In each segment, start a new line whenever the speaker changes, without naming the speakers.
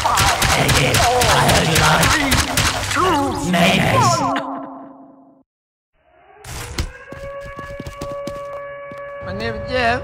Take it. I heard you like mayonnaise.
My name is Jeff.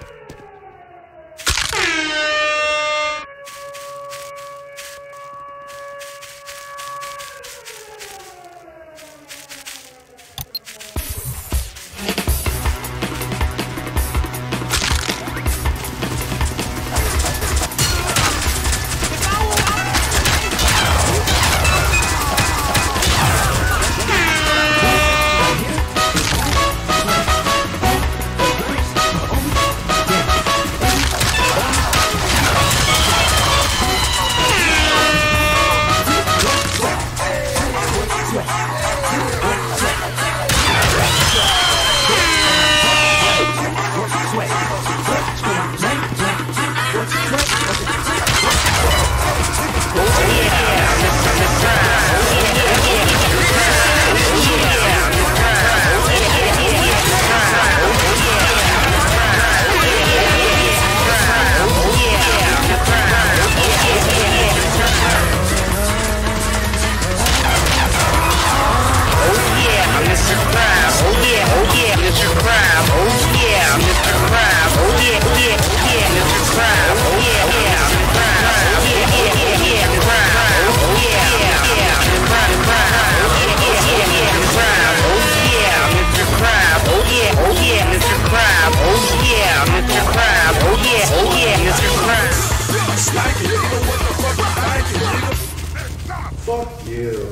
Fuck you.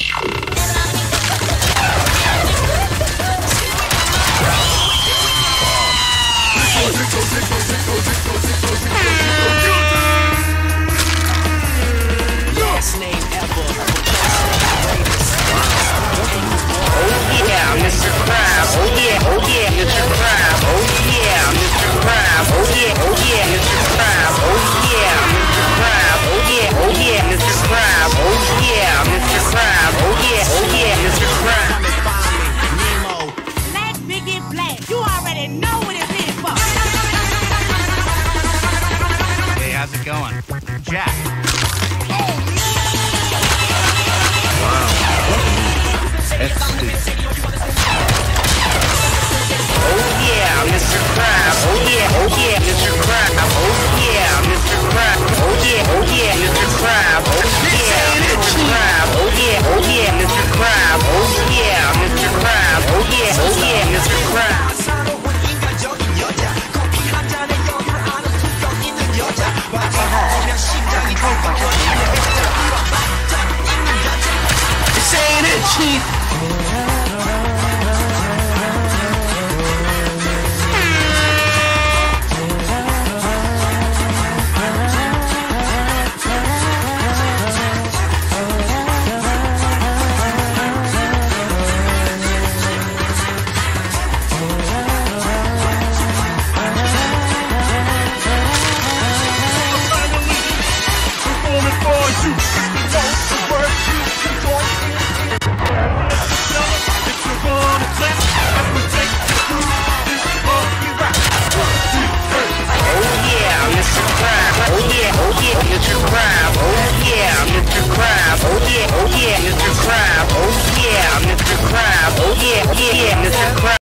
Last name ever.
Oh yeah, Mr. Krab. Oh yeah, Mr. Krab. Oh yeah, Mr. Krab. Oh yeah, Mr. Krab. Oh yeah, Mr. Krab. Oh yeah, Mr. Krab. Oh yeah, Mr. Krab. Oh yeah, Mr. Krab.
Black Biggie Black. You already know what it's in for.
Hey, how's it going? Jack.
Oh yeah, Mr. Krab. Oh yeah, Mr. Krab. Oh yeah, Mr. Krab. Oh yeah, Mr. Krab. Oh yeah, Mr. Krab. Oh yeah, Mr. Krab. Oh yeah, Mr. Krab. Oh yeah, Mr. Krab.
Saying it, Chief.
Mr. Krab, oh yeah, Mr. Krab, oh yeah, Mr. Krab, oh yeah, Mr. Krab, oh yeah, Mr. Krab.